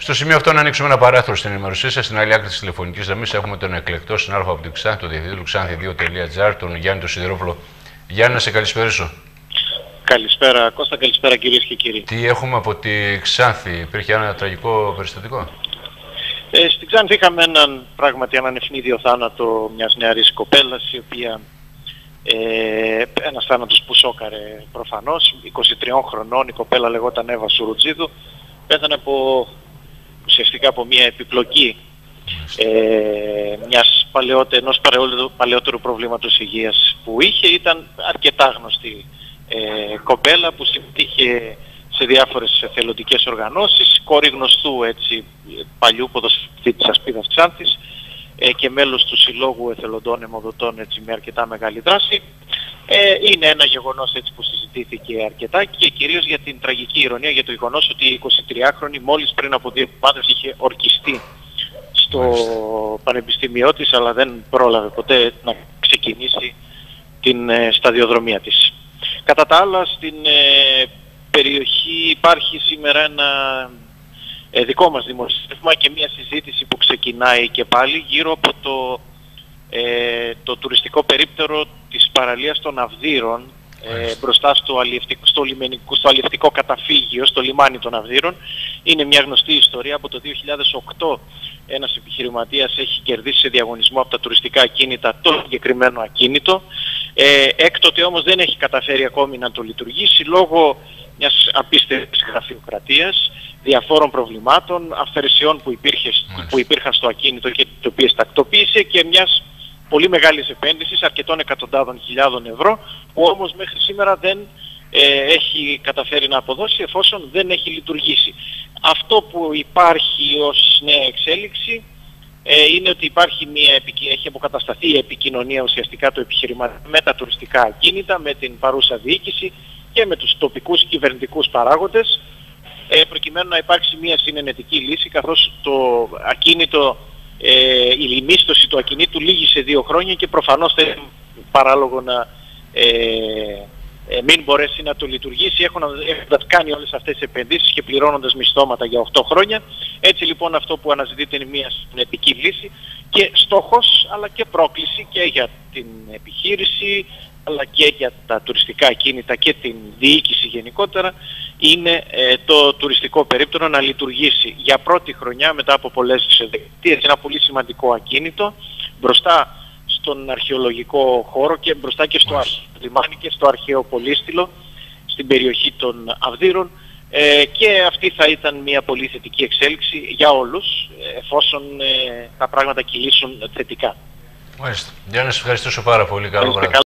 Στο σημείο αυτό, να ανοίξουμε ένα παράθυρο στην ενημερωσία σας. Στην άλλη άκρη της τηλεφωνικής γραμμής έχουμε τον εκλεκτό συνάδελφο από την Ξάνθη, τον διευθυντή του Ξάνθη2.gr, τον Γιάννη τον Σιδηρόπουλο. Γιάννη, να σε καλησπέρισω. Καλησπέρα Κώστα, καλησπέρα κυρίες και κύριοι. Τι έχουμε από τη Ξάνθη, υπήρχε ένα τραγικό περιστατικό? Στην Ξάνθη είχαμε έναν ευνίδιο θάνατο μιας νεαρής κοπέλας, η οποία ένας θάνατος που σόκαρε προφανώς. 23 χρονών, η κοπέλα λεγόταν Εύα Σουρουτζίδου, πέθανε ουσιαστικά από μια επιπλοκή ενός παλαιότερου προβλήματος υγείας που είχε. Ήταν αρκετά γνωστή κοπέλα που συμμετείχε σε διάφορες εθελοντικές οργανώσεις, κόρη γνωστού παλιού ποδοσφαιριστή της Ασπίδας Ξάνθης και μέλος του Συλλόγου Εθελοντών Αιμοδοτών με αρκετά μεγάλη δράση. Είναι ένα γεγονός που συζητήθηκε αρκετά και κυρίως για την τραγική ηρωνία, για το γεγονός ότι η 23χρονη μόλις πριν από 2 εβδομάδες είχε ορκιστεί στο πανεπιστήμιό της, αλλά δεν πρόλαβε ποτέ να ξεκινήσει την σταδιοδρομία της. Κατά τα άλλα, στην περιοχή υπάρχει σήμερα ένα δικό μας δημοσίευμα και μια συζήτηση που ξεκινάει και πάλι γύρω από το τουριστικό περίπτερο της παραλίας των Αυδείρων, μπροστά στο αλλιευτικό καταφύγιο, στο λιμάνι των Αυδείρων. Είναι μια γνωστή ιστορία. Από το 2008 ένας επιχειρηματίας έχει κερδίσει σε διαγωνισμό από τα τουριστικά ακίνητα το συγκεκριμένο ακίνητο. Έκτοτε όμως δεν έχει καταφέρει ακόμη να το λειτουργήσει λόγω μιας απίστευτης γραφειοκρατίας, διαφόρων προβλημάτων, αυθαιρεσιών που υπήρχαν στο ακίνητο και το οποίες τακτοποίησε και μιας πολύ μεγάλης επένδυσης αρκετών εκατοντάδων χιλιάδων ευρώ, που όμως μέχρι σήμερα δεν έχει καταφέρει να αποδώσει, εφόσον δεν έχει λειτουργήσει. Αυτό που υπάρχει ως νέα εξέλιξη είναι ότι έχει αποκατασταθεί η επικοινωνία ουσιαστικά του επιχειρηματία με τα τουριστικά ακίνητα, με την παρούσα διοίκηση και με τους τοπικούς κυβερνητικούς παράγοντες, προκειμένου να υπάρξει μια συνενετική λύση, καθώς το ακίνητο, η λιμίστοση του ακινήτου λύγει σε 2 χρόνια και προφανώς θα είναι παράλογο να μην μπορέσει να το λειτουργήσει έχοντας κάνει όλες αυτές τις επενδύσεις και πληρώνοντας μισθώματα για 8 χρόνια. Έτσι λοιπόν αυτό που αναζητείται είναι μια συνετική λύση και στόχος αλλά και πρόκληση και για την επιχείρηση αλλά και για τα τουριστικά ακίνητα και την διοίκηση γενικότερα, είναι το τουριστικό περίπτερο να λειτουργήσει για πρώτη χρονιά μετά από πολλές δεκαετίες. Ένα πολύ σημαντικό ακίνητο μπροστά στον αρχαιολογικό χώρο και μπροστά και στο λιμάνι και στο αρχαίο Πολύστηλο στην περιοχή των Αυδείρων, και αυτή θα ήταν μια πολύ θετική εξέλιξη για όλους εφόσον τα πράγματα κυλήσουν θετικά. Μάλιστα. Γιάννη, σας ευχαριστήσω πάρα πολύ. Καλό βράδυ.